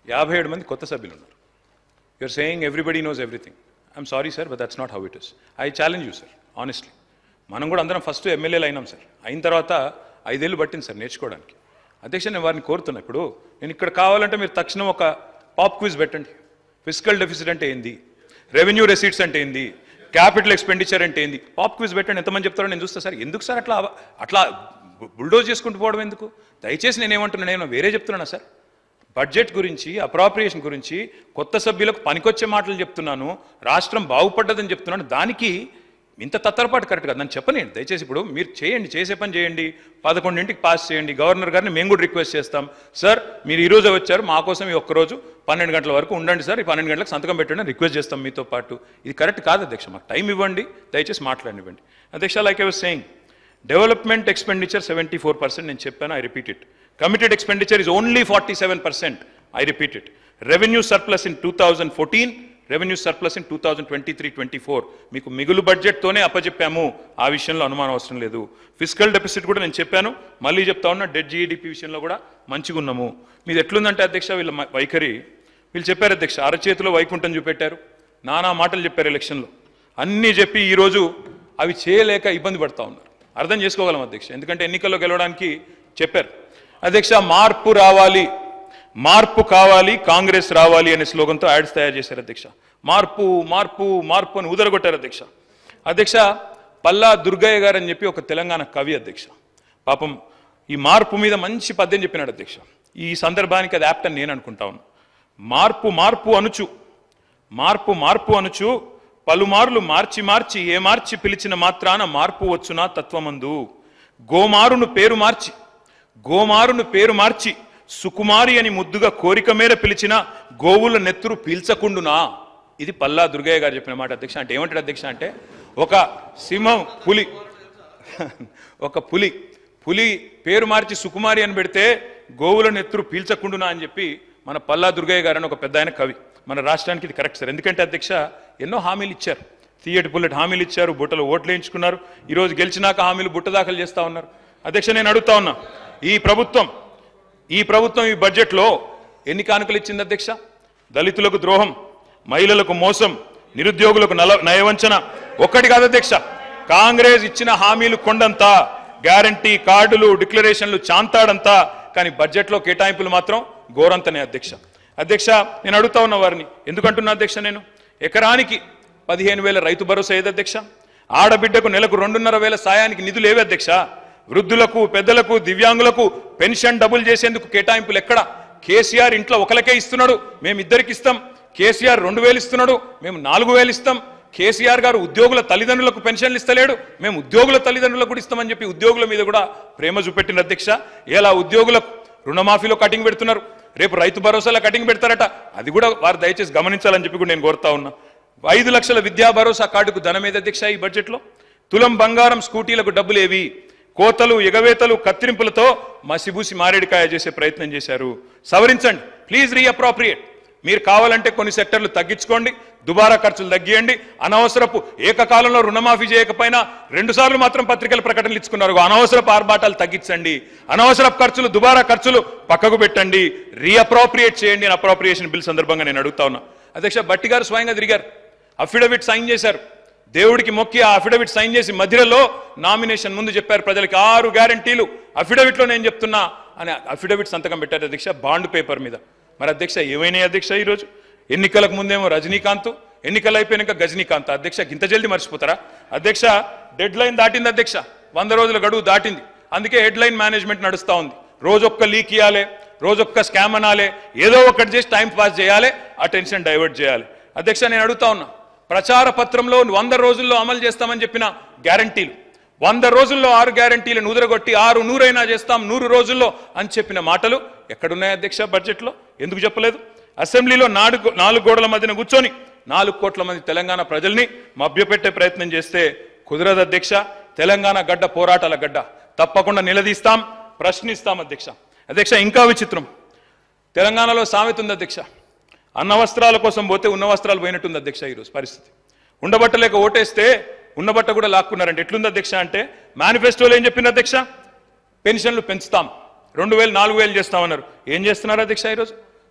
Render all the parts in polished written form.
57 మంది కొత్త సభ్యులు ఉన్నారు. You're saying everybody knows everything. I'm sorry sir, but that's not how it is. I challenge you sir, honestly. మనం కూడా అందరం ఫస్ట్ ఎమ్మెల్యేలు అయినాం సార్. అయిన తర్వాత 5 ఏళ్ళు పట్టింది సార్ నేర్చుకోవడానికి. అధ్యక్ష, నేను వారిని కోరుతున్నా, ఇప్పుడు నేను ఇక్కడ కావాలంటే మీరు తక్షణం ఒక పాప్ క్విజ్ పెట్టండి. ఫిజికల్ డెఫిసిట్ అంటే ఏంది, రెవెన్యూ రెసీట్స్ అంటే ఏంది, క్యాపిటల్ ఎక్స్పెండిచర్ అంటే ఏంది, పాప్ క్విజ్ పెట్టండి. ఎంతమంది చెప్తారో నేను చూస్తా సార్. ఎందుకు సార్ అట్లా బుల్డోజ్ చేసుకుంటూ పోవడం ఎందుకు? దయచేసి నేనేమంటున్నాను, నేను వేరే చెప్తున్నానా సార్? బడ్జెట్ గురించి, అప్రాప్రియేషన్ గురించి, కొత్త సభ్యులకు పనికొచ్చే మాటలు చెప్తున్నాను, రాష్ట్రం బాగుపడ్డదని చెప్తున్నాను. దానికి ఇంత తత్తరపాటు కరెక్ట్ కాదు. నన్ను చెప్పనండి దయచేసి. ఇప్పుడు మీరు చేయండి, చేసే పని చేయండి. 11ంటికి పాస్ చేయండి. గవర్నర్ గారిని మేము కూడా రిక్వెస్ట్ చేస్తాం, సార్ మీరు ఈ రోజు వచ్చారు, మా కోసం ఈ ఒక్కరోజు 12 గంటల వరకు ఉండండి సార్, ఈ 12 గంటలకు సంతకం పెట్టండి అని రిక్వెస్ట్ చేస్తాం మీతో పాటు. ఇది కరెక్ట్ కాదు అధ్యక్ష. మాకు టైం ఇవ్వండి, దయచేసి మాట్లాడివ్వండి. అధ్యక్ష, like I was saying, development expenditure 74%. నేను చెప్పాను, I repeat it. Committed expenditure is only 47%. I repeat it. Revenue surplus in 2014, revenue surplus in 2023-24. మీకు మిగులు బడ్జెట్తోనే అప్పచెప్పాము, ఆ విషయంలో అనుమానం అవసరం లేదు. ఫిజికల్ డెఫిసిట్ కూడా నేను చెప్పాను, మళ్ళీ చెప్తా ఉన్నా, డెడ్ జీఈడిపి విషయంలో కూడా మంచిగా ఉన్నాము. మీది ఎట్లుందంటే అధ్యక్ష, వీళ్ళ వైఖరి, వీళ్ళు చెప్పారు అధ్యక్ష, అరచేతిలో వైకుంఠం చూపెట్టారు, నానా మాటలు చెప్పారు ఎలక్షన్లో, అన్నీ చెప్పి ఈరోజు అవి చేయలేక ఇబ్బంది పడతా ఉన్నారు. అర్థం చేసుకోగలం అధ్యక్ష, ఎందుకంటే ఎన్నికల్లో గెలవడానికి చెప్పారు. అధ్యక్ష, మార్పు రావాలి, మార్పు కావాలి, కాంగ్రెస్ రావాలి అనే స్లోగన్తో యాడ్స్ తయారు చేశారు అధ్యక్ష. మార్పు మార్పు మార్పు అని ఉదరగొట్టారు అధ్యక్ష. అధ్యక్ష, పల్లా దుర్గయ్య గారు అని చెప్పి ఒక తెలంగాణ కవి అధ్యక్ష. పాపం ఈ మార్పు మీద మంచి పద్యం చెప్పినాడు అధ్యక్ష. ఈ సందర్భానికి అది యాప్ట్ అని నేను అనుకుంటా ఉన్నా. మార్పు మార్పు అనుచు, మార్పు మార్పు అనుచు, పలుమార్లు మార్చి మార్చి ఏ మార్చి పిలిచిన మాత్రాన మార్పు వచ్చునా తత్వమందు. గోమారును పేరు మార్చి సుకుమారి అని ముద్దుగా కోరిక మేర పిలిచిన గోవుల నెత్తురు పీల్చకుండునా. ఇది పల్లా దుర్గయ్య గారు చెప్పిన మాట అధ్యక్ష. అంటే ఏమంటాడు అధ్యక్ష అంటే, ఒక సింహం పులి పేరు మార్చి సుకుమారి అని పెడితే గోవుల నెత్తురు పీల్చకుండునా అని చెప్పి మన పల్లా దుర్గయ్య గారు అని ఒక పెద్ద ఆయన కవి. మన రాష్ట్రానికి ఇది కరెక్ట్ సార్. ఎందుకంటే అధ్యక్ష, ఎన్నో హామీలు ఇచ్చారు, తీయటి పుల్లటి హామీలు ఇచ్చారు, బుట్టలో ఓట్లు వేయించుకున్నారు. ఈరోజు గెలిచినాక హామీలు బుట్ట దాఖలు చేస్తా ఉన్నారు. అధ్యక్ష, నేను అడుగుతా ఉన్నా, ఈ ప్రభుత్వం ఈ బడ్జెట్లో ఎన్ని కానుకలు ఇచ్చింది అధ్యక్ష? దళితులకు ద్రోహం, మహిళలకు మోసం, నిరుద్యోగులకు నయవంచన. ఒక్కటి కాదు అధ్యక్ష, కాంగ్రెస్ ఇచ్చిన హామీలు కొండంతా, గ్యారంటీ కార్డులు, డిక్లరేషన్లు చాంతాడంతా. కానీ బడ్జెట్లో కేటాయింపులు మాత్రం ఘోరంతనే అధ్యక్ష. అధ్యక్ష, నేను అడుగుతా ఉన్న వారిని, ఎందుకంటున్నా అధ్యక్ష, నేను ఎకరానికి 15,000 రైతు భరోసా ఏది అధ్యక్ష? ఆడబిడ్డకు నెలకు 2,500 సాయానికి నిధులు ఏవి అధ్యక్ష? వృద్ధులకు, పెద్దలకు, దివ్యాంగులకు పెన్షన్ డబుల్ చేసేందుకు కేటాయింపులు ఎక్కడ? కేసీఆర్ ఇంట్లో ఒకరికే ఇస్తున్నాడు, మేము ఇద్దరికి ఇస్తాం. కేసీఆర్ 2,000 ఇస్తున్నాడు, మేము 4,000 ఇస్తాం. కేసీఆర్ గారు ఉద్యోగుల తల్లిదండ్రులకు పెన్షన్లు ఇస్తలేడు, మేము ఉద్యోగుల తల్లిదండ్రులకు కూడా ఇస్తామని చెప్పి ఉద్యోగుల మీద కూడా ప్రేమ చూపెట్టిన అధ్యక్ష. ఎలా ఉద్యోగులకు రుణమాఫీలో కటింగ్ పెడుతున్నారు, రేపు రైతు భరోసాలో కటింగ్ పెడతారట. అది కూడా వారు దయచేసి గమనించాలని చెప్పి కూడా నేను కోరుతా ఉన్నా. 5 లక్షల విద్యా భరోసా కార్డుకు ధనం ఏది అధ్యక్ష ఈ బడ్జెట్లో? తులం బంగారం స్కూటీలకు డబ్బులు ఏవి? కోతలు, ఎగవేతలు, కత్తిరింపులతో మసిబూసి మారేడికాయ చేసే ప్రయత్నం చేశారు. సవరించండి ప్లీజ్, రీఅప్రాప్రియేట్. మీరు కావాలంటే కొన్ని సెక్టర్లు తగ్గించుకోండి, దుబారా ఖర్చులు తగ్గియండి. అనవసరపు ఏకకాలంలో రుణమాఫీ చేయకపోయినా 2 సార్లు మాత్రం పత్రికల ప్రకటనలు ఇచ్చుకున్నారు. అనవసరపు ఆర్భాటాలు తగ్గించండి, అనవసరపు ఖర్చులు, దుబారా ఖర్చులు పక్కకు పెట్టండి, రీఅప్రాప్రియేట్ చేయండి అని అప్రాప్రియేషన్ బిల్ సందర్భంగా నేను అడుగుతా ఉన్నా. అధ్యక్ష, భట్టి గారు స్వయంగా తిరిగారు, అఫిడవిట్ సైన్ చేశారు. దేవుడికి మొక్కి ఆ అఫిడవిట్ సైన్ చేసి మధ్యలో నామినేషన్ ముందు చెప్పారు ప్రజలకి 6 గ్యారంటీలు అఫిడవిట్లో నేను చెప్తున్నా అని అఫిడవిట్ సంతకం పెట్టారు అధ్యక్ష, బాండ్ పేపర్ మీద. మరి అధ్యక్ష, ఏమైనాయి అధ్యక్ష? ఈరోజు ఎన్నికలకు ముందేమో రజనీకాంత్, ఎన్నికలు అయిపోయినాక గజనీకాంత్. అధ్యక్ష, ఇంత జల్దీ మర్చిపోతారా అధ్యక్ష? డెడ్ లైన్ దాటింది అధ్యక్ష, 100 రోజుల గడువు దాటింది. అందుకే హెడ్ లైన్ మేనేజ్మెంట్ నడుస్తూ ఉంది. రోజొక్క లీక్ ఇవ్వాలి, రోజొక్క స్కామ్ అనాలి, ఏదో ఒకటి చేసి టైం పాస్ చేయాలి, అటెన్షన్ డైవర్ట్ చేయాలి. అధ్యక్ష, నేను అడుగుతా ఉన్నా, ప్రచార పత్రంలో 100 రోజుల్లో అమలు చేస్తామని చెప్పిన గ్యారంటీలు, 100 రోజుల్లో 6 గ్యారంటీలను ఉదరగొట్టి 6 100 చేస్తాం 100 రోజుల్లో అని చెప్పిన మాటలు ఎక్కడున్నాయి అధ్యక్ష బడ్జెట్లో? ఎందుకు చెప్పలేదు? అసెంబ్లీలో 4 గోడల మధ్యన కూర్చొని 4 కోట్ల మంది తెలంగాణ ప్రజల్ని మభ్యపెట్టే ప్రయత్నం చేస్తే కుదరదు అధ్యక్ష. తెలంగాణ గడ్డ పోరాటాల గడ్డ, తప్పకుండా నిలదీస్తాం, ప్రశ్నిస్తాం అధ్యక్ష. అధ్యక్ష, ఇంకా విచిత్రం, తెలంగాణలో సామెత ఉంది అధ్యక్ష, అన్న వస్త్రాల కోసం పోతే ఉన్న వస్త్రాలు పోయినట్టుంది అధ్యక్ష. ఈరోజు పరిస్థితి, ఉండబట్టలేక ఓటేస్తే ఉన్నబట్ట కూడా లాక్కున్నారంటే ఎట్లుంది అధ్యక్ష అంటే, మేనిఫెస్టోలో ఏం చెప్పింది అధ్యక్ష? పెన్షన్లు పెంచుతాం, 2,000 4,000 చేస్తామన్నారు. ఏం చేస్తున్నారు అధ్యక్ష? ఈరోజు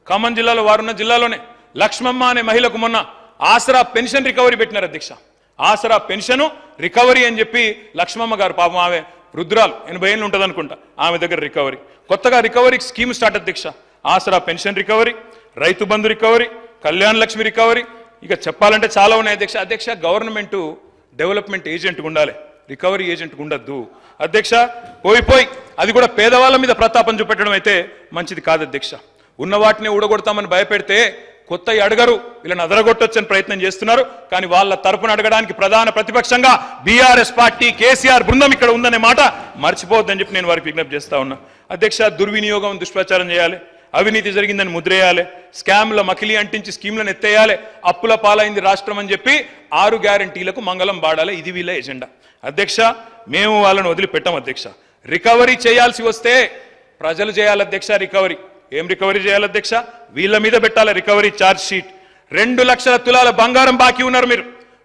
ఖమ్మం జిల్లాలో వారున్న జిల్లాలోనే లక్ష్మమ్మ అనే మహిళకు మొన్న ఆసరా పెన్షన్ రికవరీ పెట్టినారు అధ్యక్ష. ఆసరా పెన్షన్ రికవరీ అని చెప్పి లక్ష్మమ్మ గారు పాపం ఆమె వృద్ధురాలు 80 ఏళ్ళు ఉంటుంది అనుకుంటా, ఆమె దగ్గర రికవరీ, కొత్తగా రికవరీ స్కీమ్ స్టార్ట్ అధ్యక్ష. ఆసరా pension recovery, Rythu Bandhu recovery, Kalyana Lakshmi recovery, ఇక చెప్పాలంటే చాలా ఉన్నాయి అధ్యక్ష. అధ్యక్ష గవర్నమెంట్ డెవలప్మెంట్ ఏజెంట్ ఉండాలి, రికవరీ ఏజెంట్ ఉండద్దు అధ్యక్ష. పోయి అది కూడా పేదవాళ్ళ మీద ప్రతాపం చూపెట్టడం అయితే మంచిది కాదు అధ్యక్ష. ఉన్న వాటిని ఊడగొడతామని భయపెడితే కొత్త అడగరు, వీళ్ళని అదరగొట్టొచ్చని ప్రయత్నం చేస్తున్నారు. కానీ వాళ్ళ తరపున అడగడానికి ప్రధాన ప్రతిపక్షంగా బీఆర్ఎస్ పార్టీ కేసీఆర్ బృందం ఇక్కడ ఉందనే మాట మర్చిపోవద్దని చెప్పి నేను వారికి విజ్ఞప్తి చేస్తా ఉన్నా అధ్యక్ష. దుర్వినియోగం దుష్ప్రచారం చేయాలి, అవినీతి జరిగిందని ముద్రేయాలి, స్కామ్ల మకిలి అంటించి స్కీమ్లను ఎత్తేయాలి, అప్పుల పాలైంది రాష్ట్రం అని చెప్పి 6 గ్యారంటీలకు మంగళం పాడాలి. ఇది వీళ్ళ ఎజెండా అధ్యక్ష. మేము వాళ్ళని వదిలిపెట్టాం అధ్యక్ష. రికవరీ చేయాల్సి వస్తే ప్రజలు చేయాలి అధ్యక్ష. రికవరీ ఏం రికవరీ చేయాలి అధ్యక్ష? వీళ్ళ మీద పెట్టాలి రికవరీ ఛార్జ్ షీట్. 2 లక్షల తులాల బంగారం బాకీ ఉన్నారు మీరు.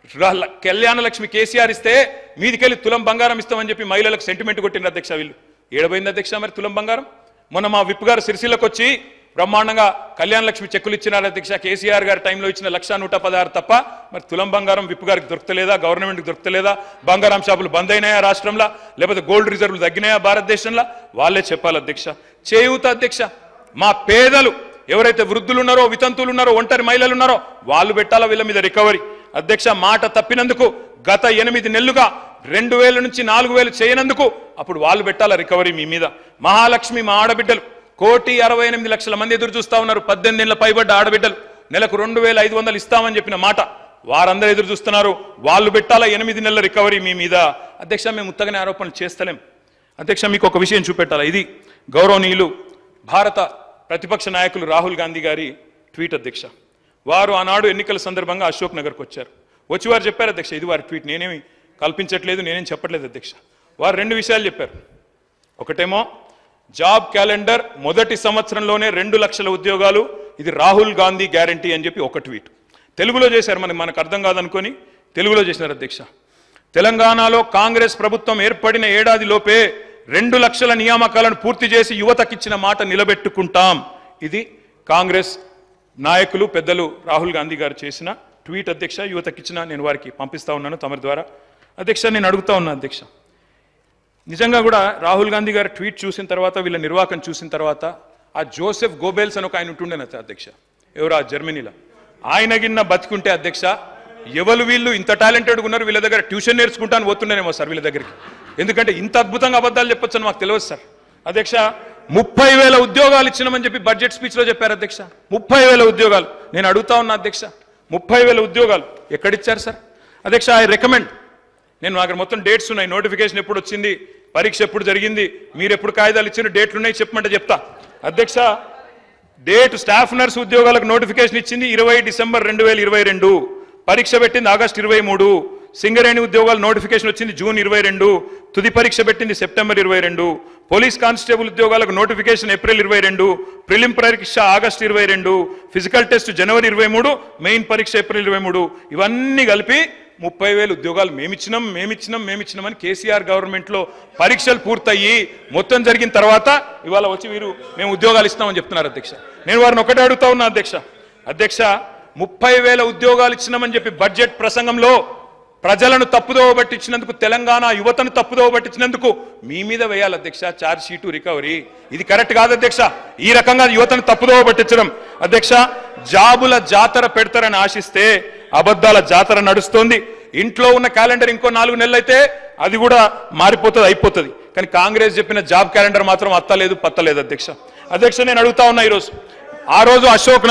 కళ్యాణ లక్ష్మి కేసీఆర్ ఇస్తే మీదికెళ్ళి తులం బంగారం ఇస్తామని చెప్పి మహిళలకు సెంటిమెంట్ కొట్టిన అధ్యక్ష. వీళ్ళు ఏడబోయింది అధ్యక్ష మరి తులం బంగారం? మొన్న మా విప్ గారు సిరిసిల్లకు వచ్చి బ్రహ్మాండంగా కళ్యాణ లక్ష్మి చెక్కులు ఇచ్చినారు అధ్యక్ష. కేసీఆర్ గారి టైంలో ఇచ్చిన 1,116 తప్ప మరి తులం బంగారం విప్ గారికి దొరకలేదా? గవర్నమెంట్కి దొరకలేదా? బంగారం షాపులు బంద్ అయినాయా రాష్ట్రంలో? లేకపోతే గోల్డ్ రిజర్వ్లు తగ్గినాయా భారతదేశంలో? వాళ్ళే చెప్పాలి అధ్యక్ష. చేయూత అధ్యక్ష, మా పేదలు ఎవరైతే వృద్ధులు ఉన్నారో, వితంతువులు ఉన్నారో, ఒంటరి మహిళలు ఉన్నారో వాళ్ళు పెట్టాలా వీళ్ళ మీద రికవరీ అధ్యక్ష. మాట తప్పినందుకు గత 8 నెలలుగా 2,000 నుంచి 4,000 చేయనందుకు అప్పుడు వాళ్ళు పెట్టాలా రికవరీ మీ మీద. మహాలక్ష్మి మా ఆడబిడ్డలు 1,68,00,000 మంది ఎదురు చూస్తా ఉన్నారు. 18 ఏళ్ల పైబడ్డ ఆడబిడ్డలు నెలకు 2,500 ఇస్తామని చెప్పిన మాట వారందరూ ఎదురు చూస్తున్నారు. వాళ్ళు పెట్టాలా 8 నెలల రికవరీ మీ మీద అధ్యక్ష. మేము ఉత్తగానే ఆరోపణలు చేస్తలేం అధ్యక్ష. మీకు ఒక విషయం చూపెట్టాలా. ఇది గౌరవనీయులు భారత ప్రతిపక్ష నాయకులు రాహుల్ గాంధీ గారి ట్వీట్ అధ్యక్ష. వారు ఆనాడు ఎన్నికల సందర్భంగా అశోక్ నగర్కి వచ్చారు. వచ్చి వారు చెప్పారు అధ్యక్ష, ఇది వారి ట్వీట్, నేనేమి కల్పించట్లేదు, నేనేం చెప్పట్లేదు అధ్యక్ష. వారు 2 విషయాలు చెప్పారు. ఒకటేమో జాబ్ క్యాలెండర్ మొదటి సంవత్సరంలోనే 2 లక్షల ఉద్యోగాలు, ఇది రాహుల్ గాంధీ గ్యారంటీ అని చెప్పి ఒక ట్వీట్. తెలుగులో చేశారు, మనకు అర్థం కాదనుకొని తెలుగులో చేశారు అధ్యక్ష. తెలంగాణలో కాంగ్రెస్ ప్రభుత్వం ఏర్పడిన ఏడాది లోపే 2 లక్షల నియామకాలను పూర్తి చేసి యువతకిచ్చిన మాట నిలబెట్టుకుంటాం. ఇది కాంగ్రెస్ నాయకులు పెద్దలు రాహుల్ గాంధీ గారు చేసిన ట్వీట్ అధ్యక్ష. యువతకిచ్చిన నేను వారికి పంపిస్తా ఉన్నాను తమరి ద్వారా అధ్యక్ష. నేను అడుగుతా ఉన్నా అధ్యక్ష, నిజంగా కూడా రాహుల్ గాంధీ గారు ట్వీట్ చూసిన తర్వాత, వీళ్ళ నిర్వాహకం చూసిన తర్వాత, ఆ జోసెఫ్ గోబెల్స్ అని ఒక ఆయన ఉంటుండేన అధ్యక్ష, ఎవరు ఆ జర్మనీలో, ఆయన గిన్న బతికుంటే అధ్యక్ష ఎవరు వీళ్ళు ఇంత టాలెంటెడ్గా ఉన్నారు, వీళ్ళ దగ్గర ట్యూషన్ నేర్చుకుంటాను పోతుండేనేమో సార్ వీళ్ళ దగ్గరికి. ఎందుకంటే ఇంత అద్భుతంగా అబద్ధాలు చెప్పొచ్చు అని మాకు తెలియదు సార్ అధ్యక్ష. 30,000 ఉద్యోగాలు ఇచ్చినామని చెప్పి బడ్జెట్ స్పీచ్లో చెప్పారు అధ్యక్ష. 30,000 ఉద్యోగాలు. నేను అడుగుతా ఉన్నా అధ్యక్ష, 30,000 ఉద్యోగాలు ఎక్కడిచ్చారు సార్ అధ్యక్ష? ఐ రికమెండ్, నేను అక్కడ మొత్తం డేట్స్ ఉన్నాయి, నోటిఫికేషన్ ఎప్పుడు వచ్చింది, పరీక్ష ఎప్పుడు జరిగింది, మీరు ఎప్పుడు కాగితాలు ఇచ్చిన డేట్లు ఉన్నాయి చెప్పమంటే చెప్తా అధ్యక్ష. డేట్ స్టాఫ్ నర్స్ ఉద్యోగాలకు నోటిఫికేషన్ ఇచ్చింది 20 డిసెంబర్ 2022, పరీక్ష పెట్టింది ఆగస్టు 23, సింగరేణి ఉద్యోగాలు నోటిఫికేషన్ వచ్చింది జూన్ 22, తుది పరీక్ష పెట్టింది సెప్టెంబర్ 22, పోలీస్ కానిస్టేబుల్ ఉద్యోగాలకు నోటిఫికేషన్ ఏప్రిల్ 22, ప్రిలిం పరీక్ష ఆగస్టు 22, ఫిజికల్ టెస్ట్ జనవరి 23, మెయిన్ పరీక్ష ఏప్రిల్ 23. ఇవన్నీ కలిపి 30,000 ఉద్యోగాలు మేమిచ్చినామని కేసీఆర్ గవర్నమెంట్లో పరీక్షలు పూర్తయ్యి మొత్తం జరిగిన తర్వాత ఇవాళ వచ్చి వీరు మేము ఉద్యోగాలు ఇస్తామని చెప్తున్నారు అధ్యక్ష. నేను వారిని ఒకటే అడుగుతా ఉన్నా అధ్యక్ష. 30,000 ఉద్యోగాలు ఇచ్చినామని చెప్పి బడ్జెట్ ప్రసంగంలో ప్రజలను తప్పుదోవ పట్టించినందుకు, తెలంగాణ యువతను తప్పుదోవ పట్టించినందుకు మీ మీద వేయాలి అధ్యక్ష ఛార్జ్ షీటు రికవరీ. ఇది కరెక్ట్ కాదు అధ్యక్ష. ఈ రకంగా యువతను తప్పుదోవ పట్టించడం అధ్యక్ష. జాబుల జాతర పెడతారని ఆశిస్తే అబద్ధాల జాతర నడుస్తోంది. ఇంట్లో ఉన్న క్యాలెండర్ ఇంకో 4 నెలలు అయితే అది కూడా మారిపోతుంది, అయిపోతుంది. కానీ కాంగ్రెస్ చెప్పిన జాబ్ క్యాలెండర్ మాత్రం అత్తలేదు పత్తలేదు అధ్యక్ష. నేను అడుగుతా ఉన్నా, ఈరోజు ఆ రోజు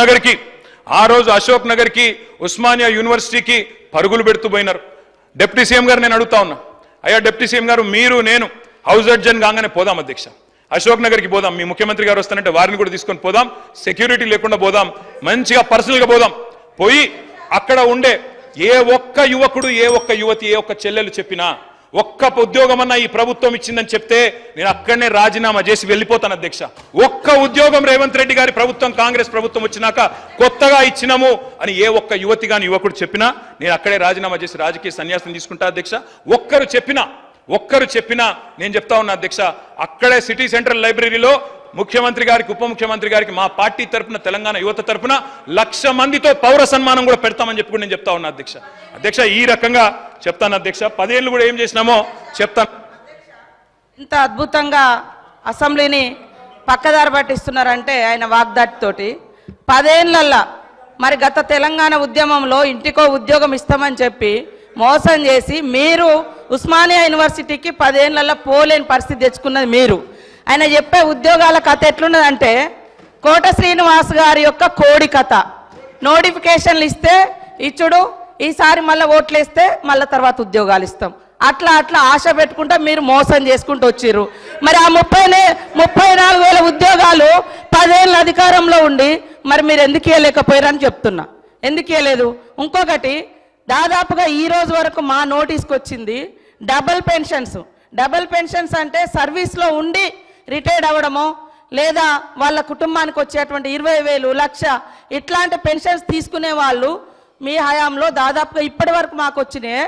అశోక్ నగర్కి ఉస్మానియా యూనివర్సిటీకి పరుగులు పెడుతూ పోయినారు. డిప్యూటీ సీఎం గారు నేను అడుగుతా ఉన్నా, అయ్యా డిప్యూటీ సీఎం గారు, మీరు నేను హౌస్ అడ్జన్ కాగానే పోదాం అధ్యక్ష, అశోక్ నగర్కి పోదాం, మీ ముఖ్యమంత్రి గారు వస్తానంటే వారిని కూడా తీసుకొని పోదాం, సెక్యూరిటీ లేకుండా పోదాం, మంచిగా పర్సనల్గా పోదాం. పోయి అక్కడ ఉండే ఏ ఒక్క యువకుడు, ఏ ఒక్క యువతి, ఏ ఒక్క చెల్లెలు చెప్పినా, ఒక్క ఉద్యోగం అన్నా ఈ ప్రభుత్వం ఇచ్చిందని చెప్తే నేను అక్కడనే రాజీనామా చేసి వెళ్ళిపోతాను అధ్యక్ష. ఒక్క ఉద్యోగం రేవంత్ రెడ్డి గారి ప్రభుత్వం, కాంగ్రెస్ ప్రభుత్వం వచ్చినాక కొత్తగా ఇచ్చినాము అని ఏ ఒక్క యువతి గాని యువకుడు చెప్పినా నేను అక్కడే రాజీనామా చేసి రాజకీయ సన్యాసం తీసుకుంటా అధ్యక్ష. ఒక్కరు చెప్పినా నేను చెప్తా ఉన్నా అధ్యక్ష, అక్కడే సిటీ సెంట్రల్ లైబ్రరీలో ముఖ్యమంత్రి గారికి ఉప ముఖ్యమంత్రి గారికి మా పార్టీ తరపున తెలంగాణ యువత తరపున 1,00,000 మందితో పౌర సన్మానం కూడా పెడతామని చెప్పి కూడా నేను చెప్తా ఉన్నా అధ్యక్ష. అధ్యక్ష ఈ రకంగా చెప్తాను అధ్యక్ష. 10 ఏళ్ళు కూడా ఏం చేసినామో చెప్తాను. ఇంత అద్భుతంగా అసెంబ్లీని పక్కదారి పట్టిస్తున్నారంటే ఆయన వాగ్దాటితోటి 10 ఏళ్ళల్లా మరి గత తెలంగాణ ఉద్యమంలో ఇంటికో ఉద్యోగం ఇస్తామని చెప్పి మోసం చేసి మీరు ఉస్మానియా యూనివర్సిటీకి 10 ఏళ్ళల్లా పోలేని పరిస్థితి తెచ్చుకున్నది మీరు. ఆయన చెప్పే ఉద్యోగాల కథ ఎట్లున్నదంటే కోట శ్రీనివాస్ గారి యొక్క కోడి కథ. నోటిఫికేషన్లు ఇస్తే ఇచ్చుడు, ఈసారి మళ్ళీ ఓట్లు వేస్తే మళ్ళీ తర్వాత ఉద్యోగాలు ఇస్తాం, అట్లా అట్లా ఆశ పెట్టుకుంటా మీరు మోసం చేసుకుంటూ వచ్చిర్రు. మరి ఆ 34,000 ఉద్యోగాలు 10 ఏళ్ళ అధికారంలో ఉండి మరి మీరు ఎందుకు ఇవ్వలేకపోయారని చెప్తున్నా. ఎందుకు ఇవ్వలేదు? ఇంకొకటి, దాదాపుగా ఈ రోజు వరకు మా నోటీస్కి వచ్చింది డబుల్ పెన్షన్స్. డబుల్ పెన్షన్స్ అంటే సర్వీస్లో ఉండి రిటైర్డ్ అవ్వడమో లేదా వాళ్ళ కుటుంబానికి వచ్చేటువంటి 20,000, 1,00,000 ఇట్లాంటి పెన్షన్స్ తీసుకునే వాళ్ళు మీ హయాంలో దాదాపుగా ఇప్పటి వరకు మాకు వచ్చినాయి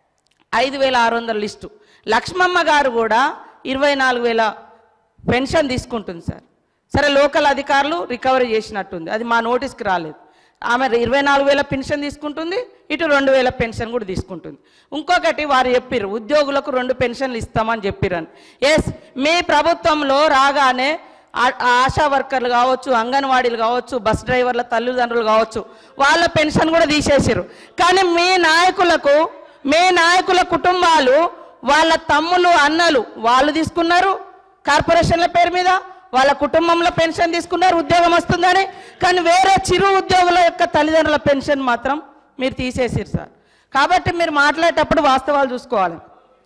5,600 లిస్టు. లక్ష్మమ్మ గారు కూడా 24,000 పెన్షన్ తీసుకుంటుంది సార్. సరే, లోకల్ అధికారులు రికవరీ చేసినట్టుంది, అది మా నోటీస్కి రాలేదు. ఆమె 24,000 పెన్షన్ తీసుకుంటుంది, ఇటు 2,000 పెన్షన్ కూడా తీసుకుంటుంది. ఇంకొకటి, వారు చెప్పారు ఉద్యోగులకు 2 పెన్షన్లు ఇస్తామని చెప్పారని. ఎస్, మీ ప్రభుత్వంలో రాగానే ఆశా వర్కర్లు కావచ్చు, అంగన్వాడీలు కావచ్చు, బస్ డ్రైవర్ల తల్లిదండ్రులు కావచ్చు, వాళ్ళ పెన్షన్ కూడా తీసేసారు. కానీ మీ నాయకుల కుటుంబాలు, వాళ్ళ తమ్ములు అన్నలు వాళ్ళు తీసుకున్నారు కార్పొరేషన్ల పేరు మీద, వాళ్ళ కుటుంబంలో పెన్షన్ తీసుకున్నారు ఉద్యోగం వస్తుందని. కానీ వేరే చిరు ఉద్యోగుల యొక్క తల్లిదండ్రుల పెన్షన్ మాత్రం మీరు తీసేసారు సార్. కాబట్టి మీరు మాట్లాడేటప్పుడు వాస్తవాలు చూసుకోవాలి.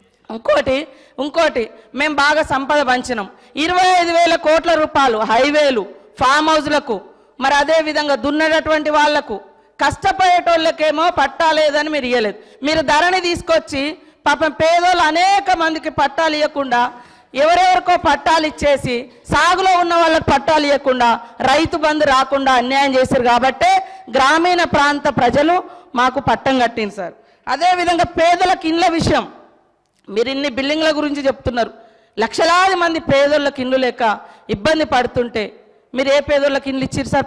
ఇంకోటి మేము బాగా సంపద పంచినాం. 25,000 కోట్ల రూపాయలు హైవేలు, ఫామ్ హౌస్లకు, మరి అదేవిధంగా దున్నటువంటి వాళ్లకు, కష్టపడేటోళ్ళకేమో పట్టా లేదని మీరు ఇవ్వలేదు. మీరు ధరని తీసుకొచ్చి పాపం పేదోళ్ళు అనేక మందికి పట్టాలు ఇవ్వకుండా, ఎవరెవరికో పట్టాలు ఇచ్చేసి సాగులో ఉన్న వాళ్ళకి పట్టాలు ఇవ్వకుండా, రైతు బంధు రాకుండా అన్యాయం చేశారు. కాబట్టే గ్రామీణ ప్రాంత ప్రజలు మాకు పట్టం కట్టింది సార్. అదేవిధంగా పేదలకు ఇండ్ల విషయం, మీరు ఇన్ని బిల్డింగ్ల గురించి చెప్తున్నారు. లక్షలాది మంది పేదోళ్ళకి ఇండ్లు లేక ఇబ్బంది పడుతుంటే మీరు ఏ పేదోళ్ళకి ఇండ్లు ఇచ్చిర్రు సార్?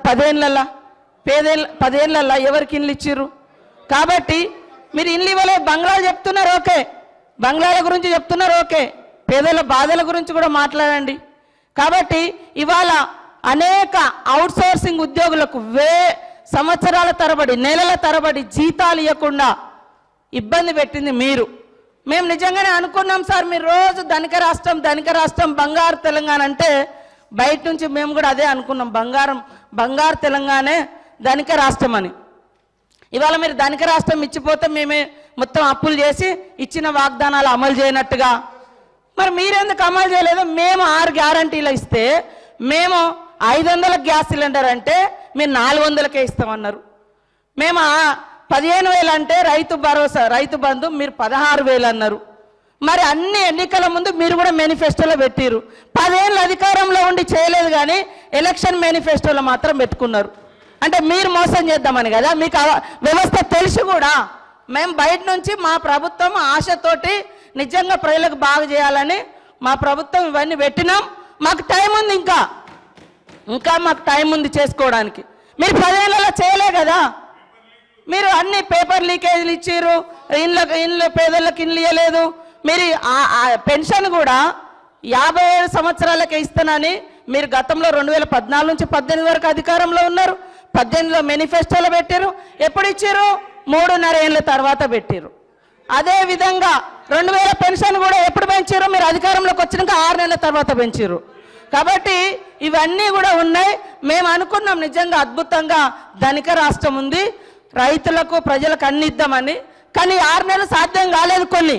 10 ఏళ్ళల్లా ఎవరికి ఇండ్లు ఇచ్చిర్రు? కాబట్టి మీరు ఇండ్లు ఇవ్వలేదు. బంగ్లాలు చెప్తున్నారు, ఓకే, బంగ్లాల గురించి చెప్తున్నారు, ఓకే, పేదల బాధల గురించి కూడా మాట్లాడండి. కాబట్టి ఇవాళ అనేక అవుట్సోర్సింగ్ ఉద్యోగులకు సంవత్సరాల తరబడి, నెలల తరబడి జీతాలు ఇవ్వకుండా ఇబ్బంది పెట్టింది మీరు. మేము నిజంగానే అనుకున్నాం సార్, మీరు రోజు ధనిక రాష్ట్రం బంగారు తెలంగాణ అంటే బయట నుంచి మేము కూడా అదే అనుకున్నాం, బంగారు తెలంగాణే ధనిక రాష్ట్రం అని. ఇవాళ మీరు ధనిక రాష్ట్రం ఇచ్చిపోతే మేమే మొత్తం అప్పులు చేసి ఇచ్చిన వాగ్దానాలు అమలు చేయనట్టుగా, మరి మీరెందుకు అమలు చేయలేదు? మేము 6 గ్యారంటీలు ఇస్తే మేము 500 గ్యాస్ సిలిండర్ అంటే మీరు 400కే ఇస్తామన్నారు. మేము 15,000 అంటే రైతు భరోసా, రైతు బంధు మీరు 16,000 అన్నారు. మరి అన్ని ఎన్నికల ముందు మీరు కూడా మేనిఫెస్టోలో పెట్టిరు. 10 ఏళ్ళ అధికారంలో ఉండి చేయలేదు, కానీ ఎలక్షన్ మేనిఫెస్టోలో మాత్రం పెట్టుకున్నారు. అంటే మీరు మోసం చేద్దామని కదా, మీకు వ్యవస్థ తెలిసి కూడా మేము బయట నుంచి మా ప్రభుత్వం ఆశతోటి నిజంగా ప్రజలకు బాగా చేయాలని మా ప్రభుత్వం ఇవన్నీ పెట్టినాం. మాకు టైం ఉంది, ఇంకా మాకు టైం ఉంది చేసుకోవడానికి. మీరు 10 ఏళ్ళలో చేయలే కదా. మీరు అన్ని పేపర్ లీకేజీలు ఇచ్చారు, ఇండ్ల పేదలకు ఇండ్లు ఇవ్వలేదు. మీరు పెన్షన్ కూడా 57 సంవత్సరాలకే ఇస్తానని మీరు గతంలో 2014 నుంచి 18 వరకు అధికారంలో ఉన్నారు. 18లో మేనిఫెస్టోలో పెట్టారు. ఎప్పుడు ఇచ్చారు? 3.5 ఏళ్ళ తర్వాత పెట్టారు. అదేవిధంగా 2000 పెన్షన్ కూడా ఎప్పుడు పెంచారు? మీరు అధికారంలోకి వచ్చినాక 6 నెలల తర్వాత పెంచారు. కాబట్టి ఇవన్నీ కూడా ఉన్నాయి. మేము అనుకున్నాం నిజంగా అద్భుతంగా ధనిక రాష్ట్రం ఉంది, రైతులకు ప్రజలకు అన్ని ఇద్దామని. కానీ 6 నెలలు సాధ్యం కాలేదు. కొన్ని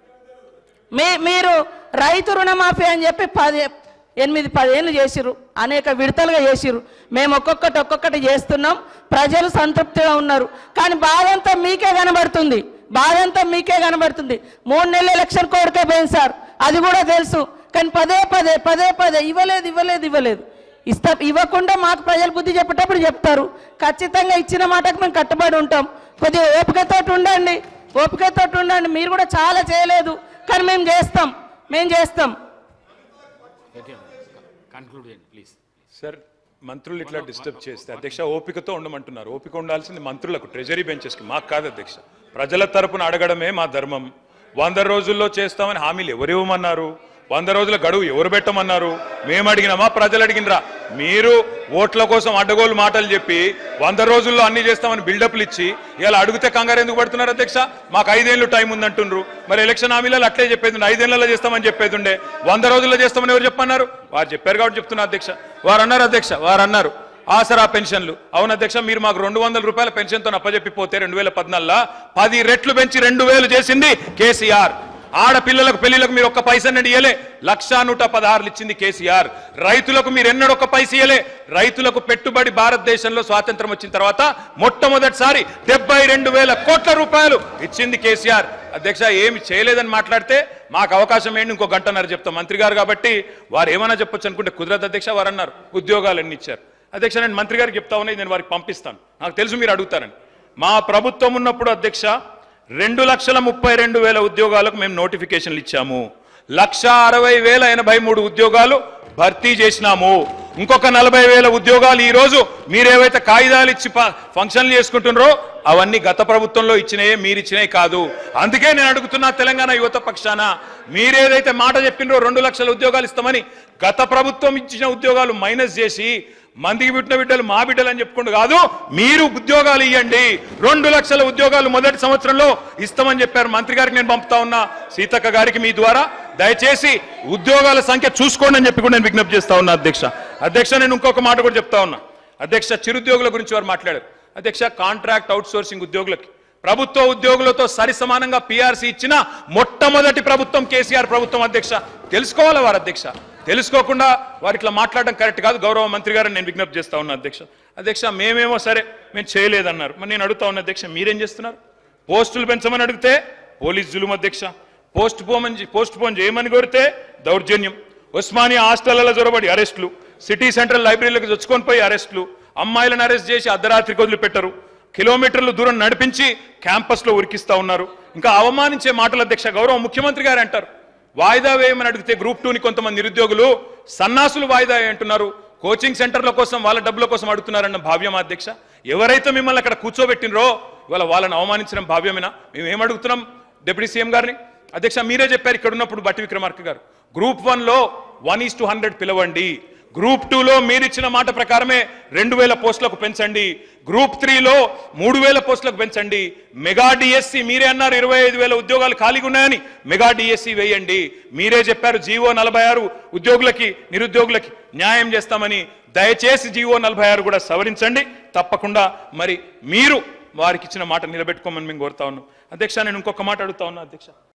మీరు రైతు రుణమాఫీ అని చెప్పి 8-10 ఏళ్ళు చేసిరు, అనేక విడతలుగా చేసిరు. మేము ఒక్కొక్కటి చేస్తున్నాం, ప్రజలు సంతృప్తిగా ఉన్నారు. కానీ బాధ అంతా మీకే కనబడుతుంది. 3 నెలల ఎలక్షన్ కోడ్కే పోయింది సార్, అది కూడా తెలుసు. కానీ పదే ఇవ్వలేదు. ఇవ్వకుండా మాకు ప్రజలు బుద్ధి చెప్పేటప్పుడు చెప్తారు. ఖచ్చితంగా ఇచ్చిన మాటకు మేము కట్టుబడి ఉంటాం. కొద్దిగా ఓపికతోటి ఉండండి. మీరు కూడా చాలా చేయలేదు, కానీ మేము చేస్తాం. కన్క్లూడ్ చేయండి ప్లీజ్. సార్ మంత్రులు ఇట్లా డిస్టర్బ్ చేస్తే అధ్యక్ష ఓపికతో ఉండమంటున్నారు. ఓపిక ఉండాల్సింది మంత్రులకు, ట్రెజరీ బెంచెస్కి, మాకు కాదు అధ్యక్ష. ప్రజల తరపున అడగడమే మా ధర్మం. 100 రోజుల్లో చేస్తామని హామీలు ఎవరు ఇవ్వమన్నారు? 100 రోజుల గడువు ఎవరు పెట్టమన్నారు? మేము అడిగినామా, ప్రజలు అడిగినరా? మీరు ఓట్ల కోసం అడ్డగోలు మాటలు చెప్పి 100 రోజుల్లో అన్ని చేస్తామని బిల్డప్లు ఇచ్చి ఇలా అడిగితే కంగారు ఎందుకు పడుతున్నారు అధ్యక్ష? మాకు 5 ఏళ్ళు టైం ఉందంటుండ్రు. మరి ఎలక్షన్ హామీలలో అట్లే చెప్పేది, 5 ఏళ్లలో చేస్తామని చెప్పేది ఉండే. 100 రోజుల్లో చేస్తామని ఎవరు చెప్పన్నారు? వారు చెప్పారు కాబట్టి చెప్తున్నా అధ్యక్ష. వారు అన్నారు అధ్యక్ష, వారు అన్నారు ఆసరా పెన్షన్లు. అవును అధ్యక్ష, మీరు మాకు 200 రూపాయల పెన్షన్తో అప్పచెప్పిపోతే 2014 10 రెట్లు పెంచి 2000 చేసింది కేసీఆర్. ఆడపిల్లలకు పెళ్లిలకు మీరు ఒక్క పైసన్నది ఇయ్యలే, 1,116 ఇచ్చింది కేసీఆర్. రైతులకు మీరు ఎన్నడూ ఒక్క పైస ఇయ్యలే. రైతులకు పెట్టుబడి భారతదేశంలో స్వాతంత్రం వచ్చిన తర్వాత మొట్టమొదటిసారి 72,000 కోట్ల రూపాయలు ఇచ్చింది కేసీఆర్. అధ్యక్ష ఏమి చేయలేదని మాట్లాడితే మాకు అవకాశం ఏంటి, ఇంకో గంటన్నర చెప్తాం. మంత్రి గారు కాబట్టి వారు ఏమైనా చెప్పొచ్చు అనుకుంటే కుదరదు అధ్యక్ష. వారు అన్నారు ఉద్యోగాలు ఎన్ని ఇచ్చారు. అధ్యక్ష నేను మంత్రి గారికి చెప్తా ఉన్నాయి, నేను వారికి పంపిస్తాను. నాకు తెలుసు మీరు అడుగుతారని. మా ప్రభుత్వం ఉన్నప్పుడు అధ్యక్ష 2,32,000 ఉద్యోగాలకు మేము నోటిఫికేషన్లు ఇచ్చాము. 1,60,083 ఉద్యోగాలు భర్తీ చేసినాము. ఇంకొక 40,000 ఉద్యోగాలు ఈ రోజు మీరేవైతే కాగితాలు ఇచ్చి ఫంక్షన్లు చేసుకుంటున్నారో అవన్నీ గత ప్రభుత్వంలో ఇచ్చినాయే, మీరు ఇచ్చినాయి కాదు. అందుకే నేను అడుగుతున్నా తెలంగాణ యువత పక్షాన, మీరేదైతే మాట చెప్పినరో 2 లక్షల ఉద్యోగాలు ఇస్తామని, గత ప్రభుత్వం ఇచ్చిన ఉద్యోగాలు మైనస్ చేసి మందికి పుట్టిన బిడ్డలు మా బిడ్డలు అని చెప్పుకుంటూ కాదు, మీరు ఉద్యోగాలు ఇవ్వండి. 2 లక్షల ఉద్యోగాలు మొదటి సంవత్సరంలో ఇస్తామని చెప్పారు. మంత్రి గారికి నేను పంపుతా ఉన్నా, సీతక్క గారికి మీ ద్వారా దయచేసి ఉద్యోగాల సంఖ్య చూసుకోండి అని చెప్పి కూడా నేను విజ్ఞప్తి చేస్తా ఉన్నా అధ్యక్ష. అధ్యక్ష నేను ఇంకొక మాట కూడా చెప్తా ఉన్నా అధ్యక్ష. చిరుద్యోగుల గురించి వారు మాట్లాడారు అధ్యక్ష. కాంట్రాక్ట్ అవుట్ సోర్సింగ్ ఉద్యోగులకి ప్రభుత్వ ఉద్యోగులతో సరి సమానంగా పిఆర్సీ ఇచ్చిన మొట్టమొదటి ప్రభుత్వం కేసీఆర్ ప్రభుత్వం అధ్యక్ష. తెలుసుకోవాలి వారు అధ్యక్ష. తెలుసుకోకుండా వారు ఇట్లా మాట్లాడడం కరెక్ట్ కాదు. గౌరవ మంత్రి గారిని నేను విజ్ఞప్తి చేస్తా ఉన్నా అధ్యక్ష. అధ్యక్ష మేమేమో సరే మేము చేయలేదన్నారు. మరి నేను అడుగుతా ఉన్నా అధ్యక్ష, మీరేం చేస్తున్నారు? పోస్టులు పెంచమని అడిగితే పోలీస్ జులుం అధ్యక్ష. పోస్ట్ పోన్ చేయమని కోరితే దౌర్జన్యం. ఉస్మానియా హాస్టళ్లలో జొరబడి అరెస్టులు, సిటీ సెంట్రల్ లైబ్రరీలకు చొచ్చుకొని పోయి అరెస్టులు, అమ్మాయిలను అరెస్ట్ చేసి అర్ధరాత్రికి వదిలిపెట్టరు, కిలోమీటర్లు దూరం నడిపించి క్యాంపస్లో ఉరికిస్తా ఉన్నారు. ఇంకా అవమానించే మాటలు అధ్యక్ష. గౌరవ ముఖ్యమంత్రి గారు అంటారు వాయిదా వేయమని అడిగితే గ్రూప్ 2ని కొంతమంది నిరుద్యోగులు సన్నాసులు వాయిదా అంటున్నారు, కోచింగ్ సెంటర్ల కోసం వాళ్ళ డబ్బుల కోసం అడుగుతున్నారన్న భావ్యం అధ్యక్ష. ఎవరైతే మిమ్మల్ని అక్కడ కూర్చోబెట్టినరో ఇవాళ వాళ్ళని అవమానించడం భావ్యమేనా? మేము ఏం అడుగుతున్నాం డిప్యూటీ సీఎం గారిని? అధ్యక్ష మీరే చెప్పారు ఇక్కడ ఉన్నప్పుడు బట్టి విక్రమార్క గారు, గ్రూప్ 1లో 1:100 పిలవండి, గ్రూప్ 2లో మీరు ఇచ్చిన మాట ప్రకారమే 2,000 పోస్టులకు పెంచండి, గ్రూప్ 3లో 3,000 పోస్టులకు పెంచండి, మెగా డిఎస్సి మీరే అన్నారు 25,000 ఉద్యోగాలు ఖాళీగా ఉన్నాయని మెగా డిఎస్సి వేయండి. మీరే చెప్పారు జీవో 46 ఉద్యోగులకి నిరుద్యోగులకి న్యాయం చేస్తామని. దయచేసి జీవో 46 కూడా సవరించండి తప్పకుండా. మరి మీరు వారికి ఇచ్చిన మాట నిలబెట్టుకోమని మేము కోరుతా ఉన్నాం అధ్యక్ష. నేను ఇంకొక మాట అడుగుతా ఉన్నా అధ్యక్ష.